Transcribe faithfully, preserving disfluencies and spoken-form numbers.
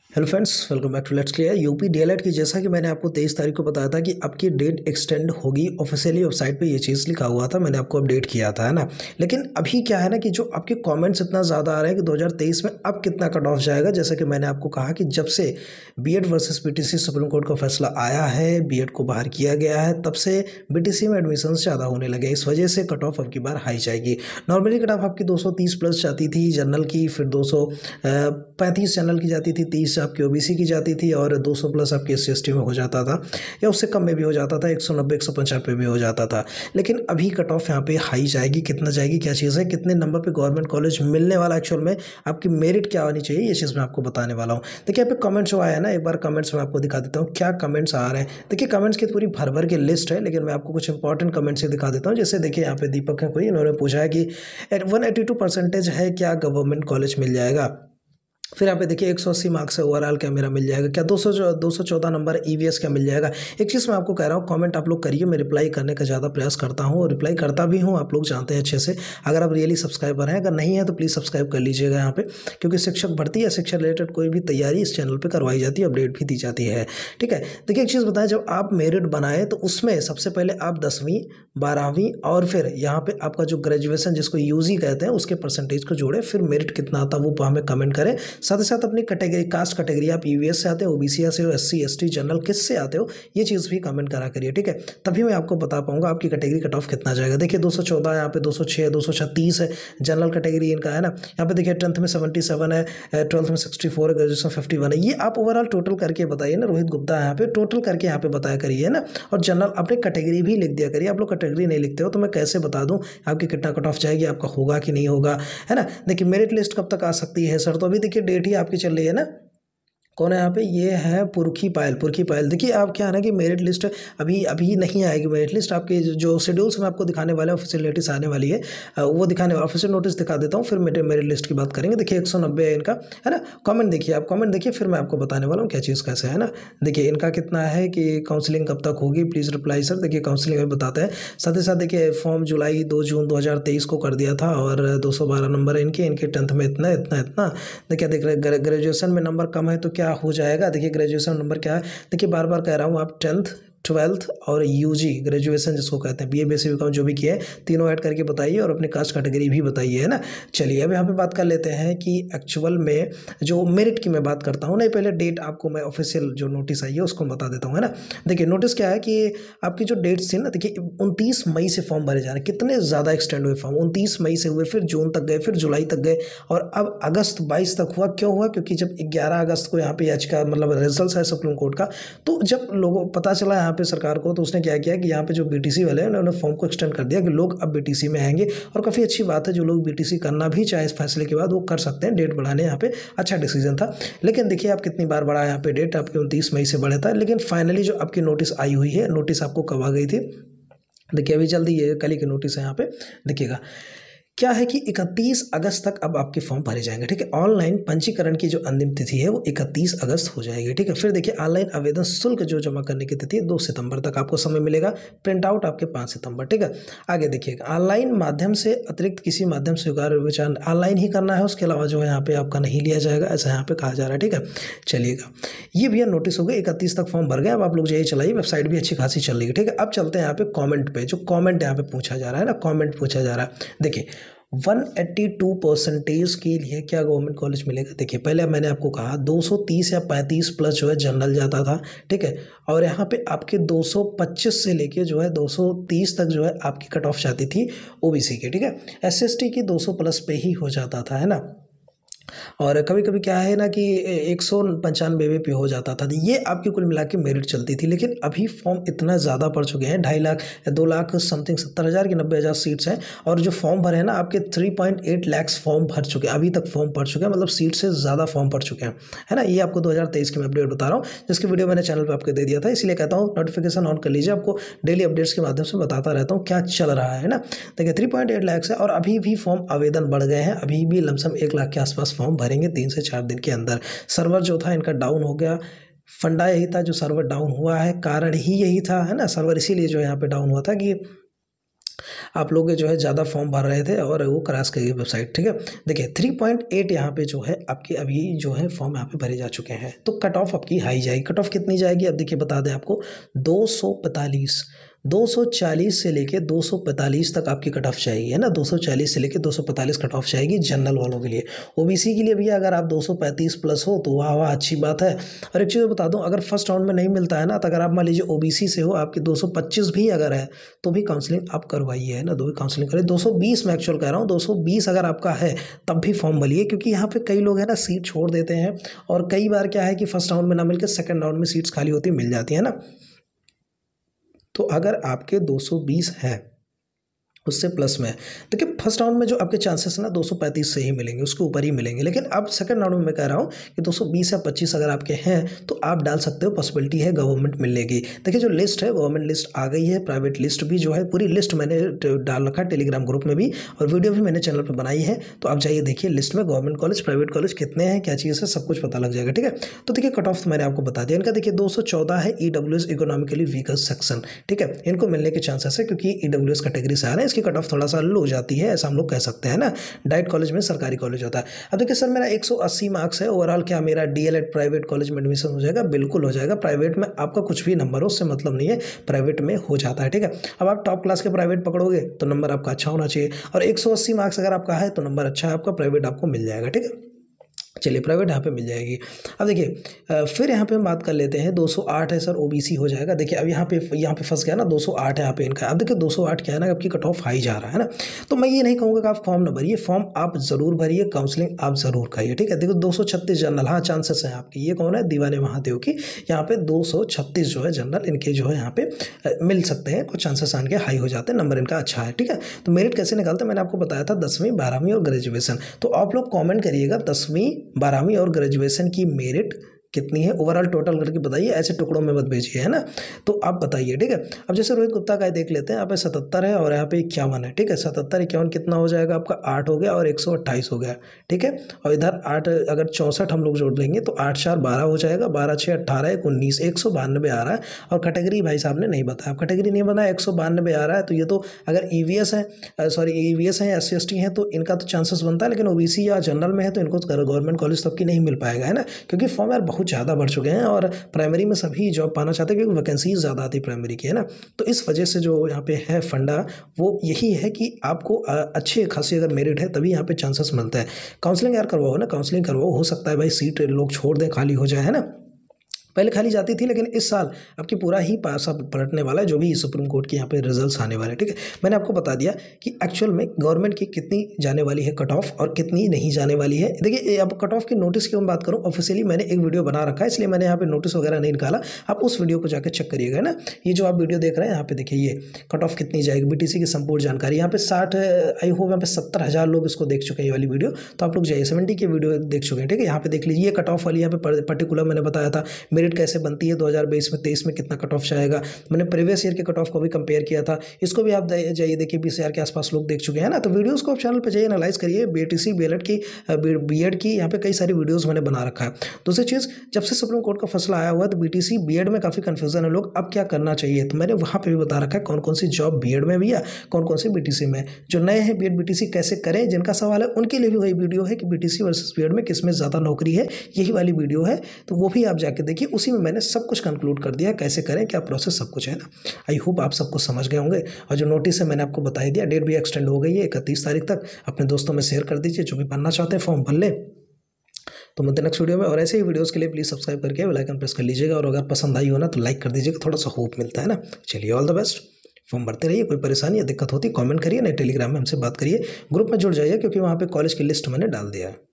Hello friends, welcome back to let's clear. UP DElEd की जैसा कि मैंने आपको तेईस तारीख को बताया था कि आपकी डेट एक्सटेंड होगी। ऑफिशियली वेबसाइट पे ये चीज़ लिखा हुआ था, मैंने आपको अपडेट किया था, है ना। लेकिन अभी क्या है ना कि जो आपके कमेंट्स इतना ज़्यादा आ रहे हैं कि दो हज़ार तेईस में अब कितना कट ऑफ जाएगा। जैसे कि मैंने आपको कहा कि जब से BEd versus BTC supreme court का फैसला आया है, बीएड को बाहर किया गया है, तब से बीटीसी में एडमिशन ज़्यादा होने लगे। इस वजह से कट ऑफ अब की बार हाई जाएगी। नॉर्मली कट ऑफ आपकी दो सौ तीस प्लस जाती थी जनरल की, फिर दो सौ पैंतीस जनरल की जाती थी, तीस आपकी ओबीसी की जाती थी और दो सौ प्लस आपकी एस सी में हो जाता था, या उससे कम में भी हो जाता था, एक सौ नब्बे एक सौ पंचानवे भी हो जाता था। लेकिन अभी कट ऑफ यहाँ पे हाई जाएगी। कितना जाएगी, क्या चीज़ है, कितने नंबर पे गवर्नमेंट कॉलेज मिलने वाला, एक्चुअल में आपकी मेरिट क्या होनी चाहिए, ये चीज़ मैं आपको बताने वाला हूँ। देखिए यहाँ पे कमेंट्स जो आया है ना, एक बार कमेंट्स में आपको दिखा देता हूँ क्या कमेंट्स आ रहे हैं। देखिए कमेंट्स की पूरी भर भर की लिस्ट है, लेकिन मैं आपको कुछ इंपॉर्टेंट कमेंट्स ही दिखा देता हूँ। जैसे देखिए यहाँ पे दीपक है कोई, इन्होंने पूछा है कि वन एटी टू परसेंटेज है, क्या गवर्नमेंट कॉलेज मिल जाएगा। फिर यहाँ पे देखिए एक सौ अस्सी मार्क्स है, ओवरऑल क्या मेरा मिल जाएगा, क्या दो सौ दो सौ चौदह नंबर ईवीएस क्या मिल जाएगा। एक चीज़ मैं आपको कह रहा हूँ, कमेंट आप लोग करिए, मैं रिप्लाई करने का ज़्यादा प्रयास करता हूँ और रिप्लाई करता भी हूँ, आप लोग जानते हैं अच्छे से। अगर आप रियली सब्सक्राइबर हैं, अगर नहीं है तो प्लीज़ सब्सक्राइब कर लीजिएगा यहाँ पे, क्योंकि शिक्षक भर्ती या शिक्षा रिलेटेड कोई भी तैयारी इस चैनल पर करवाई जाती है, अपडेट भी दी जाती है। ठीक है, देखिए एक चीज़ बताएं, जब आप मेरिट बनाए तो उसमें सबसे पहले आप दसवीं बारहवीं और फिर यहाँ पे आपका जो ग्रेजुएशन जिसको यूजी कहते हैं उसके परसेंटेज को जोड़े, फिर मेरिट कितना आता है वो हमें कमेंट करें। साथ ही साथ अपनी कैटेगरी, कास्ट कैटेगरी, आप ईवीएस से आते हो, ओबीसी से हो, एससी एसटी जनरल किस से आते हो, ये चीज़ भी कमेंट करा करिए। ठीक है, तभी मैं आपको बता पाऊंगा आपकी कैटेगरी कट ऑफ कितना जाएगा। देखिए दो सौ चौदह, यहाँ पे दो सौ छह, दो सौ छत्तीस है जनरल कैटेगरी इनका, है ना। यहाँ पे देखिए टेंथ में सेवेंटी सेवन है, ट्वेल्थ में सिक्सटी फोर है, ग्रेजुएशन फिफ्टी वन है। ये आप ओवरऑल टोटल करके बताइए ना, रोहित गुप्ता यहाँ पे टोटल करके यहाँ पे बताया करिए ना। और जनरल अपने कैटेगरी भी लिख दिया करिए। आप लोग कैटेगरी नहीं लिखते हो तो मैं कैसे बता दूं आपकी कितना कट ऑफ जाएगी, आपका होगा कि नहीं होगा, है ना। देखिए मेरिट लिस्ट कब तक आ सकती है सर, तो अभी देखिए डेट ही आपकी चल रही है ना। कौन है यहाँ पे, ये है पुरखी पायल। पुरखी पायल देखिए आप क्या है ना कि मेरिट लिस्ट अभी अभी नहीं आएगी। मेरिट लिस्ट आपके जो शेड्यूल्स में आपको दिखाने वाले हैं, ऑफिशियल नोटिस आने वाली है, वो दिखाने ऑफिशियल नोटिस दिखा देता हूँ, फिर मेरे मेरिट लिस्ट की बात करेंगे। देखिए एक सौ नब्बे है इनका, है ना। कमेंट देखिए, आप कमेंट देखिए, फिर मैं आपको बताने वाला हूँ क्या चीज़ कैसे है ना। देखिए इनका कितना है कि काउंसलिंग कब तक होगी, प्लीज़ रिप्लाई सर। देखिए काउंसलिंग में बताते हैं। साथ ही साथ देखिए फॉर्म जुलाई दो जून दो हज़ार तेईस को कर दिया था और दो सौ बारह नंबर इनके इनके टेंथ में इतना इतना इतना। देखिए देख रहे ग्रेजुएशन में नंबर कम है तो क्या हो जाएगा। देखिए ग्रेजुएशन नंबर क्या है, देखिए बार बार कह रहा हूँ, आप टेंथ ट्वेल्थ और यूजी ग्रेजुएशन जिसको कहते हैं, बीए बीएससी बीकॉम जो भी किए हैं, तीनों ऐड करके बताइए और अपनी कास्ट कैटेगरी भी बताइए, है ना। चलिए अब यहाँ पे बात कर लेते हैं कि एक्चुअल में जो मेरिट की मैं बात करता हूँ। नहीं पहले डेट आपको मैं ऑफिशियल जो नोटिस आई है उसको बता देता हूँ, है ना। देखिए नोटिस क्या है कि आपकी जो डेट्स थी ना, देखिए उनतीस मई से फॉर्म भरे जा रहे हैं। कितने ज़्यादा एक्सटेंड हुए फॉर्म, उनतीस मई से हुए, फिर जून तक गए, फिर जुलाई तक गए और अब अगस्त बाईस तक हुआ। क्यों हुआ, क्योंकि जब ग्यारह अगस्त को यहाँ पे याचिका मतलब रिजल्ट है सुप्रीम कोर्ट का, तो जब लोगों पता चला यहाँ पे सरकार को, तो उसने क्या किया कि यहाँ पे जो बीटीसी वाले हैं उन्होंने फॉर्म को एक्सटेंड कर दिया कि लोग अब बीटीसी में आएंगे। और काफ़ी अच्छी बात है, जो लोग बीटीसी करना भी चाहे इस फैसले के बाद वो कर सकते हैं। डेट बढ़ाने यहाँ पे अच्छा डिसीजन था। लेकिन देखिए आप कितनी बार बढ़ा, यहाँ पे डेट आपकी उनतीस मई से बढ़ा था, लेकिन फाइनली जो आपकी नोटिस आई हुई है, नोटिस आपको कब आ गई थी, देखिए अभी जल्दी ये कल ही की नोटिस है। यहाँ पे देखिएगा क्या है कि इकतीस अगस्त तक अब आपके फॉर्म भरे जाएंगे। ठीक है, ऑनलाइन पंजीकरण की जो अंतिम तिथि है वो इकतीस अगस्त हो जाएगी। ठीक है, फिर देखिए ऑनलाइन आवेदन शुल्क जो जमा करने की तिथि है दो सितंबर तक आपको समय मिलेगा। प्रिंट आउट आपके पाँच सितंबर। ठीक है, आगे देखिएगा ऑनलाइन माध्यम से अतिरिक्त किसी माध्यम से विचार ऑनलाइन ही करना है, उसके अलावा जो है यहाँ पे आपका नहीं लिया जाएगा, ऐसा यहाँ पे कहा जा रहा है। ठीक है, चलिएगा ये भैया नोटिस हो गया, इकतीस तक फॉर्म भर गए। अब आप लोग यही चलाइए, वेबसाइट भी अच्छी खासी चल रही है। ठीक है, अब चलते हैं यहाँ पे कॉमेंट पे, जो कॉमेंट यहाँ पे पूछा जा रहा है ना, कॉमेंट पूछा जा रहा है। देखिए एक सौ बयासी परसेंटेज के लिए क्या गवर्नमेंट कॉलेज मिलेगा। देखिए पहले मैंने आपको कहा दो सौ तीस या पैंतीस प्लस जो है जनरल जाता था। ठीक है, और यहाँ पे आपके दो सौ पच्चीस से लेके जो है दो सौ तीस तक जो है आपकी कट ऑफ जाती थी ओबीसी की। ठीक है, एसएसटी की दो सौ प्लस पे ही हो जाता था, है ना। और कभी कभी क्या है ना कि एक सौ पंचानवे पे हो जाता था। ये आपकी कुल मिला के मेरिट चलती थी। लेकिन अभी फॉर्म इतना ज़्यादा पड़ चुके हैं, ढाई लाख दो लाख समथिंग सत्तर हज़ार की नब्बे हज़ार सीट्स हैं, और जो फॉर्म भरे हैं ना आपके three point eight lakhs form भर चुके हैं, अभी तक फॉर्म पड़ चुके हैं, मतलब सीट से ज़्यादा फॉर्म पड़ चुके हैं, है ना। ये आपको दो हज़ार तेईस की मैं अपडेट बता रहा हूँ, जिसकी वीडियो मैंने चैनल पर आपको दे दिया था, इसलिए कहता हूँ नोटिफिकेशन ऑन कर लीजिए, आपको डेली अपडेट्स के माध्यम से बताता रहता हूँ क्या चल रहा है ना। देखिए थ्री पॉइंट एट लैक्स है और अभी भी फॉर्म आवेदन बढ़ गए हैं, अभी भी लमसम एक लाख के आसपास फॉर्म भरेंगे तीन से चार दिन के अंदर। सर्वर जो था इनका डाउन हो गया, फंडा यही था जो सर्वर डाउन हुआ है, कारण ही यही था, है ना। सर्वर इसीलिए जो यहाँ पे डाउन हुआ था कि आप लोग जो है ज़्यादा फॉर्म भर रहे थे और वो क्रैश कर गई वेबसाइट। ठीक है, देखिए थ्री पॉइंट एट यहाँ पे जो है आपके अभी जो है फॉर्म यहाँ पे भरे जा चुके हैं, तो कट ऑफ आपकी हाई जाएगी। कट ऑफ कितनी जाएगी अब देखिए बता दें आपको, दो सौ पैंतालीस दो सौ चालीस से लेके दो सौ पैंतालीस तक आपकी कट ऑफ जाएगी, है ना। दो सौ चालीस से लेके दो सौ पैंतालीस कट ऑफ जाएगी जनरल वालों के लिए। ओबीसी के लिए भैया अगर आप दो सौ पैंतीस प्लस हो तो वाह वाह अच्छी बात है। और एक चीज़ बता दूं, अगर फर्स्ट राउंड में नहीं मिलता है ना, तो अगर आप मान लीजिए ओबीसी से हो, आपकी दो सौ पच्चीस भी अगर है तो भी काउंसलिंग आप करवाइए, है ना, दो भी काउंसलिंग करें। दो सौ बीस मैं एक्चुअल कह रहा हूँ, दो सौ बीस अगर आपका है तब भी फॉर्म भरिए, क्योंकि यहाँ पे कई लोग है ना सीट छोड़ देते हैं, और कई बार क्या है कि फर्स्ट राउंड में ना मिलकर सेकंड राउंड में सीट्स खाली होती मिल जाती है ना। तो अगर आपके दो सौ बीस है उससे प्लस में, देखिए फर्स्ट राउंड में जो आपके चांसेस ना दो सौ पैंतीस से ही मिलेंगे, उसके ऊपर ही मिलेंगे। लेकिन अब सेकंड राउंड में मैं कह रहा हूँ कि दो सौ बीस या पच्चीस अगर आपके हैं तो आप डाल सकते हो, पॉसिबिलिटी है गवर्नमेंट मिलने की। देखिए जो लिस्ट है गवर्नमेंट लिस्ट आ गई है, प्राइवेट लिस्ट भी जो है पूरी लिस्ट मैंने डाल रखा है टेलीग्राम ग्रुप में भी, और वीडियो भी मैंने चैनल पर बनाई है, तो आप जाइए देखिए लिस्ट में गवर्नमेंट कॉलेज प्राइवेट कॉलेज कितने हैं, क्या चीज़ है, सब कुछ पता लग जाएगा। ठीक है, तो देखिए कट ऑफ मैंने आपको बता दिया इनका। देखिए दो सौ चौदह है E W S economically weaker section. ठीक है, इनको मिलने के चांसेस है क्योंकि ई डब्ल्यू एस कैटेगरी से आ रहे हैं, इसकी कट ऑफ थोड़ा सा हो जाती है, ऐसा हम लोग कह सकते हैं ना। डाइट कॉलेज में सरकारी कॉलेज होता है। अब देखिए सर मेरा एक सौ अस्सी मार्क्स है ओवरऑल, क्या मेरा डीएलएड प्राइवेट कॉलेज में एडमिशन हो जाएगा? बिल्कुल हो जाएगा। प्राइवेट में आपका कुछ भी नंबर हो उससे मतलब नहीं है, प्राइवेट में हो जाता है। ठीक है, अब आप टॉप क्लास के प्राइवेट पकड़ोगे तो नंबर आपका अच्छा होना चाहिए, और एक सौ अस्सी मार्क्स अगर आपका है तो नंबर अच्छा है आपका, प्राइवेट आपको मिल जाएगा। ठीक है, चलिए प्राइवेट यहाँ पे मिल जाएगी। अब देखिए फिर यहाँ पे हम बात कर लेते हैं, दो सौ आठ है सर ओबीसी हो जाएगा। देखिए अब यहाँ पे यहाँ पे फंस गया ना, दो सौ आठ है यहाँ पे इनका। अब देखिए दो सौ आठ क्या है ना, आपकी कट ऑफ हाई जा रहा है ना, तो मैं ये नहीं कहूँगा कि आप फॉर्म ना भरिए, फॉर्म आप ज़रूर भरिए, काउंसलिंग आप ज़रूर करिए। ठीक है, देखो दो सौ छत्तीस जनरल, हाँ चांसेस हैं आपकी, ये कौन है, दीवाने महादेव की, यहाँ पे दो सौ छत्तीस जो है जनरल इनके जो है यहाँ पे मिल सकते हैं, कुछ चांसेस आन के हाई हो जाते हैं, नंबर इनका अच्छा है। ठीक है, तो मेरिट कैसे निकालते हैं मैंने आपको बताया था, दसवीं बारहवीं और ग्रेजुएशन। तो आप लोग कॉमेंट करिएगा दसवीं बारहवीं और ग्रेजुएशन की मेरिट कितनी है, ओवरऑल टोटल करके बताइए, ऐसे टुकड़ों में मत भेजिए, है ना। तो आप बताइए। ठीक है, अब जैसे रोहित गुप्ता का देख लेते हैं, यहाँ पे सतहत्तर है और यहाँ पे इक्यावन है। ठीक है, सतहत्तर इक्यावन कितना हो जाएगा आपका, आठ हो गया और एक सौ अट्ठाईस हो गया। ठीक है, और इधर आठ अगर चौंसठ हम लोग जोड़ लेंगे तो आठ चार बारह हो जाएगा, बारह छः अट्ठारह एक उन्नीस, एक सौ बानवे आ रहा है। और कैटेगरी भाई साहब ने नहीं बताया, कैटेगरी नहीं बनाया, एक सौ बानवे आ रहा है। तो ये तो अगर ई वी एस है, सॉरी ई वी एस है, एस सी एस टी हैं तो इनका तो चांसेस बनता है, लेकिन ओ बी सी या जनरल में है तो इनको गवर्नमेंट कॉलेज तक की नहीं मिल पाएगा, है ना, क्योंकि फॉर्म यार बहुत ज़्यादा बढ़ चुके हैं और प्राइमरी में सभी जॉब पाना चाहते हैं क्योंकि वैकेंसीज ज़्यादा आती है प्राइमरी की, है ना। तो इस वजह से जो यहाँ पे है फंडा वो यही है कि आपको अच्छे खासी अगर मेरिट है तभी यहाँ पे चांसेस मिलता है। काउंसलिंग यार करवाओ ना, काउंसलिंग करवाओ, हो सकता है भाई सीट लोग छोड़ दें, खाली हो जाए, है ना। पहले खाली जाती थी लेकिन इस साल आपकी पूरा ही पासा पलटने वाला है, जो भी सुप्रीम कोर्ट के यहाँ पे रिजल्ट्स आने वाले हैं। ठीक है, मैंने आपको बता दिया कि एक्चुअल में गवर्नमेंट की कितनी जाने वाली है कट ऑफ और कितनी नहीं जाने वाली है। देखिए अब कट ऑफ की नोटिस की हम बात करूँ, ऑफिशियली मैंने एक वीडियो बना रखा है, इसलिए मैंने यहाँ पे नोटिस वगैरह नहीं निकाला, आप उस वीडियो को जाकर चेक करिएगा ना। ये जो आप वीडियो देख रहे हैं यहाँ पे देखिए, ये कट ऑफ कितनी जाएगी, बीटीसी की संपूर्ण जानकारी यहाँ पे साठ, आई होप यहाँ पे सत्तर हज़ार लोग इसको देख चुके हैं ये वाली वीडियो, तो आप लोग जाइए सेवेंटी की वीडियो देख चुके हैं। ठीक है, यहाँ पे देख लीजिए कट ऑफ वाली, यहाँ पे पर्टिकुलर मैंने बताया था मेरिट कैसे बनती है, दो हज़ार बाईस में तेईस में कितना कट ऑफ जाएगा, मैंने प्रीवियस ईयर के कट ऑफ को भी कंपेयर किया था, इसको भी आप जाइए देखिए, बीस हज़ार के आसपास लोग देख चुके हैं ना। तो वीडियोस को आप चैनल पे जाइए एनालाइज करिए, बीटीसी बीएलएड की बीएड की यहाँ पे कई सारी वीडियोस मैंने बना रखा है। दूसरी चीज़, जब से सुप्रीम कोर्ट का फैसला आया हुआ है तो बीटीसी बीएड में काफ़ी कन्फ्यूजन है लोग, अब क्या करना चाहिए, तो मैंने वहाँ पर भी बता रखा है कौन कौन सी जॉब बीएड में भी है, कौन कौन सी बीटीसी में। जो नए हैं बीएड बीटीसी कैसे करें, जिनका सवाल है उनके लिए भी वही वीडियो है कि बीटीसी वर्सेस बीएड में किसमें ज़्यादा नौकरी है, यही वाली वीडियो है, तो वो भी आप जाके देखिए, उसी में मैंने सब कुछ कंक्लूड कर दिया, कैसे करें क्या प्रोसेस सब कुछ है ना। आई होप आप सब कुछ समझ गए होंगे, और जो नोटिस है मैंने आपको बता ही दिया, डेट भी एक्सटेंड हो गई है इकतीस तारीख तक, अपने दोस्तों में शेयर कर दीजिए, जो भी बनना चाहते हैं फॉर्म भर ले। तो मिलते हैं नेक्स्ट वीडियो में, और ऐसे ही वीडियोस के लिए प्लीज़ सब्सक्राइब करके बेल आइकन प्रेस कर लीजिएगा, और अगर पसंद आई हो ना तो लाइक कर दीजिएगा, थोड़ा सा होप मिलता है ना। चलिए ऑल द बेस्ट, फॉर्म भरते रहिए, कोई परेशानी या दिक्कत होती कमेंट करिए, नहीं टेलीग्राम में हमसे बात करिए, ग्रुप में जुड़ जाइए क्योंकि वहाँ पे कॉलेज की लिस्ट मैंने डाल दिया है।